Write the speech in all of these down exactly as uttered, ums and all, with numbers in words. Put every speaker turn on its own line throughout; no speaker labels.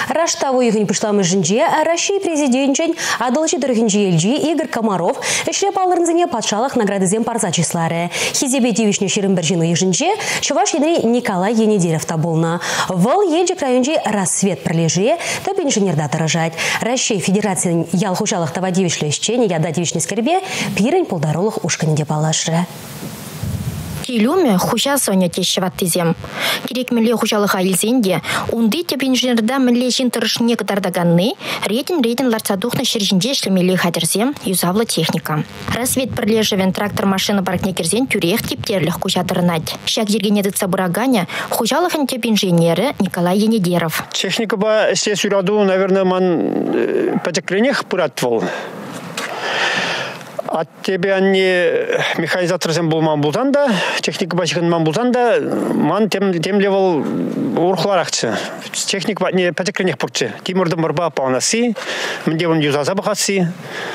Раштаву ихин пышламы жинже, Россия президентчен адылчы дырхинжи эльджи Игорь Комаров эшлеп алырынзыне патшалық наградызен парза числары. Хизебе девишне шерін бір жину ежінже Чуваш едри Николай Енедеров табылна. Выл елжік районже рассвет пролежи, топ инженерда тырыжать. Россия Федерацияның ялхушалық тава девишлі ішчені яда девишне скербе пирень полдаролық ушканеде палашы.
Илюме хужа соня тещеват тизем. Керек миле хужалыха илзенде, унды теп инженерда миле жинтырыш некотордаганны, рейтин рейтин ларцадухна шержинде шлемеле хадерзем, юзавла техника. Рассвет прилежевен трактор машина паркне керзен тюрех типтерлих хужатырнать. Шак жергенеды цабураганя, хужалыхан теп инженеры Николай Енедеров.
Техника ба сес юраду, наверное, ман потекленех пыратвал. От тебе они механизатор зем был ман бултан да, техника бачкан ман бултан да, ман тем тем левел урхларахчы. Техника не потекленех пурчы. Тимурдым барба паунаси, мне он юза забахаси.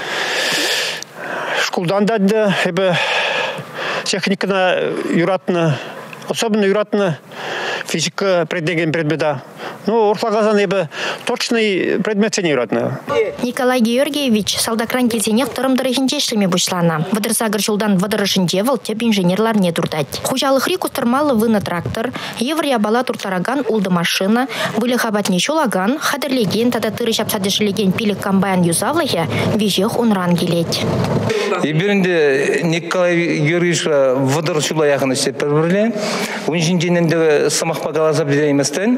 Шкулдан да, эбе техника на юратна, особенно юратна физика преддеген предмета. Ну, урхлагазан эбе точный предмет не юратна.
Николай Георгиевич салдакран кезенех тұрымдыры шлеме бұшлана. Вадырсагыр жылдан вадырышынже выл теп инженерлар не турдать. Хужалықри кустырмалы вына трактор, еврия бала туртараган улды машина, были хабатне чулаган, хадырлеген тада тыры шапсадышылеген пилік комбайн юзавлахе, вежех унран келет.
И бірінде Николай Георгиевич вадыр чула яғын істеп бірбірле. Унжинженінде самақ бағалаза білдейместен.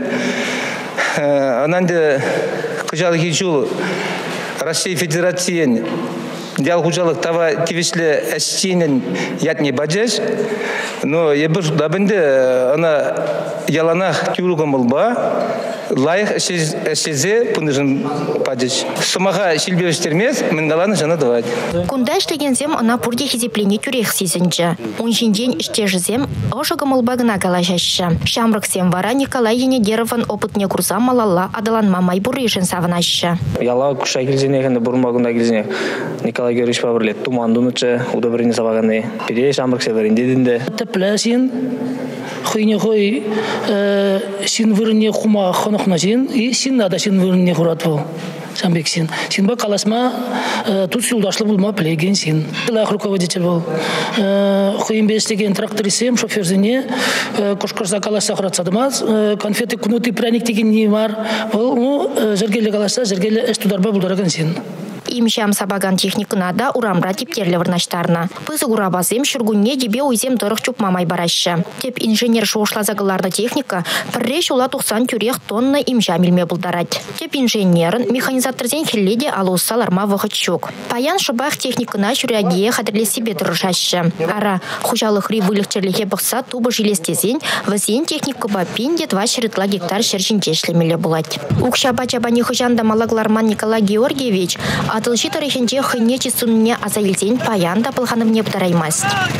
Ананды кыжалы хичул Россия Федерациян дял хужалык тава тивишле эстинен ятни баджеш, но ебір дабынды ана яланах тюругам болба, лайық әсезе пұнышын падеш. Сумаға шилберештермес, мінгаланы жана давать.
Кунда ішлегензем ана пурде хизеплене тюрех сезінчі. Уншинден іштежізем ошыгы молбагына калашашы. Шамрыксем вара Николай Енедерован опытне курса малалла адаланма майбурышын савынашы.
Яла куша келзенегенде бұрынбагында келзенег. Николай Георгиевич павырлет тумандунычы, удобрение саваганы. Пере Шамрыксе варендедінде.
Теплясин. Хойне хой син вырне хума хонохна син и син нада син вырне хурат был. Самбек син. Син ба каласма тут сюлдашлы булма плеген син. Лах руководитель был. Хойм бестеген тракторисем шоферзине кошкарса каласа хурат садымаз. Конфеты кунуты пряник деген не бар. Был ну жергеле каласа жергеле эстударба булдараган син.
Имшам сабаган техникына да урамра типтерлі вырнаштарына. Пызы урабазым шүргүнне дебе уйзем дырық чуп мамай барашы. Теп инженер шоушла техника пірреш ула тоқсан тюрех тонна имшам илме бұлдарад. Теп инженерін механизаторден хелледе алуссаларма вғыт шук. Паян шыбақ техникына шүряге қадірле себе дырышашы. Ара хужалықри вылықчерліге бұқса тубы жилестезен вазен техника бапинде два шырытла гектар шершін жешлемелі бұлад. Укшаба чабани хужанда малагларман Николай Георгиевич Атылши тарихинче хыне чисунне азайлзен паян да пылханымне бұтараймаст.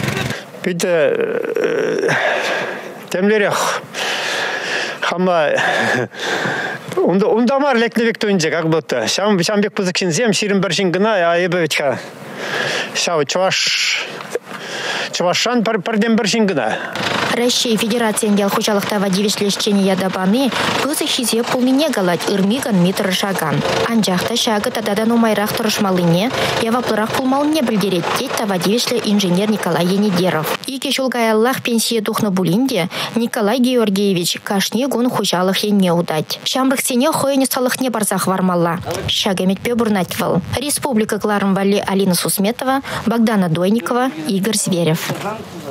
Биді темлерек хама ундамар лекневек тойынче, как будто. Шамбек пызыкшинзем, ширин біршін гына, а ебі ветка. Шау чуваш... Чувашан пардем біршін гына.
Россия Федерациян ял хужалықта вадивешлешчені ядабаны пызы хизе пулнине галать ырмиган митр шаган. Анжақта шагы тададан умайрақ тұрышмалыне, яваплырақ пулмалыне білдерет кетті вадивешлі инженер Николай Енедеров. Ике шулгаяллах пенсия тухны булинде Николай Георгиевич кашне гон хужалық ене удать. Шамрыксене хойыне салықне барзақ вармалла. Шагамет бурнатьвал. Республика Кларым Вали Алина Сусметова, Богдана Дойникова, Игорь Зверев.